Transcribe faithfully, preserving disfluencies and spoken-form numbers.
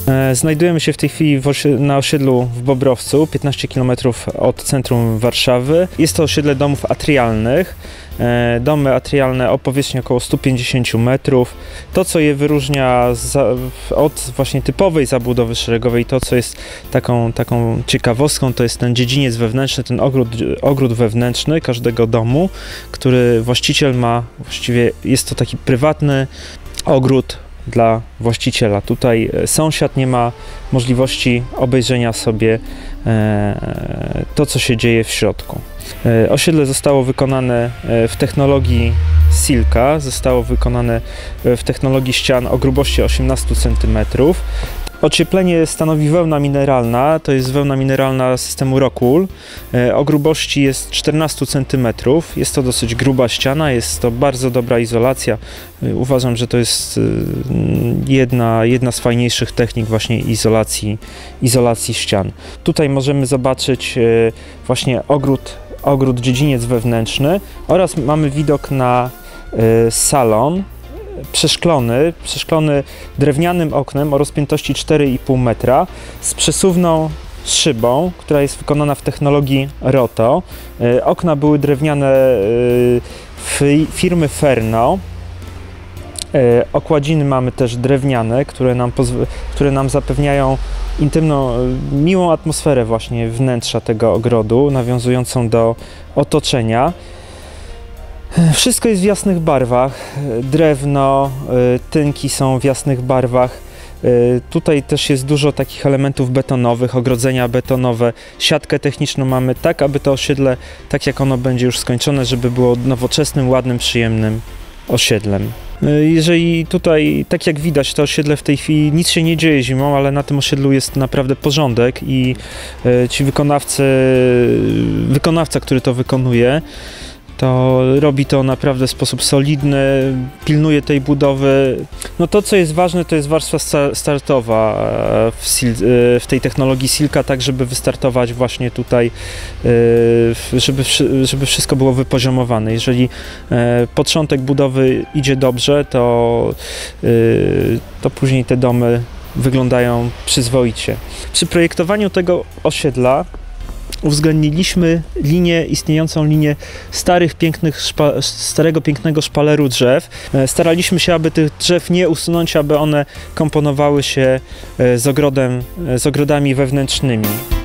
Znajdujemy się w tej chwili na osiedlu w Bobrowcu, piętnaście kilometrów od centrum Warszawy. Jest to osiedle domów atrialnych. Domy atrialne o powierzchni około stu pięćdziesięciu metrów. To, co je wyróżnia od właśnie typowej zabudowy szeregowej, to, co jest taką, taką ciekawostką, to jest ten dziedziniec wewnętrzny, ten ogród, ogród wewnętrzny każdego domu, który właściciel ma, właściwie jest to taki prywatny ogród dla właściciela. Tutaj sąsiad nie ma możliwości obejrzenia sobie to, co się dzieje w środku. Osiedle zostało wykonane w technologii Silka, zostało wykonane w technologii ścian o grubości osiemnastu centymetrów. Ocieplenie stanowi wełna mineralna, to jest wełna mineralna systemu Rockwool. O grubości jest czternastu centymetrów. Jest to dosyć gruba ściana, jest to bardzo dobra izolacja. Uważam, że to jest jedna, jedna z fajniejszych technik właśnie izolacji, izolacji ścian. Tutaj możemy zobaczyć właśnie ogród, ogród dziedziniec wewnętrzny oraz mamy widok na salon. Przeszklony, przeszklony drewnianym oknem o rozpiętości cztery i pół metra z przesuwną szybą, która jest wykonana w technologii Roto. Okna były drewniane firmy Ferno. Okładziny mamy też drewniane, które nam, które nam zapewniają intymną, miłą atmosferę właśnie wnętrza tego ogrodu, nawiązującą do otoczenia. Wszystko jest w jasnych barwach, drewno, tynki są w jasnych barwach. Tutaj też jest dużo takich elementów betonowych, ogrodzenia betonowe. Siatkę techniczną mamy tak, aby to osiedle, tak jak ono będzie już skończone, żeby było nowoczesnym, ładnym, przyjemnym osiedlem. Jeżeli tutaj, tak jak widać, to osiedle w tej chwili nic się nie dzieje zimą, ale na tym osiedlu jest naprawdę porządek i ci wykonawcy, wykonawca, który to wykonuje, to robi to naprawdę w sposób solidny, pilnuje tej budowy. No to, co jest ważne, to jest warstwa startowa w, sil, w tej technologii Silka, tak żeby wystartować właśnie tutaj, żeby, żeby wszystko było wypoziomowane. Jeżeli początek budowy idzie dobrze, to, to później te domy wyglądają przyzwoicie. Przy projektowaniu tego osiedla uwzględniliśmy linię, istniejącą linię starych, pięknych, szpa, starego, pięknego szpaleru drzew. Staraliśmy się, aby tych drzew nie usunąć, aby one komponowały się z ogrodem, z ogrodami wewnętrznymi.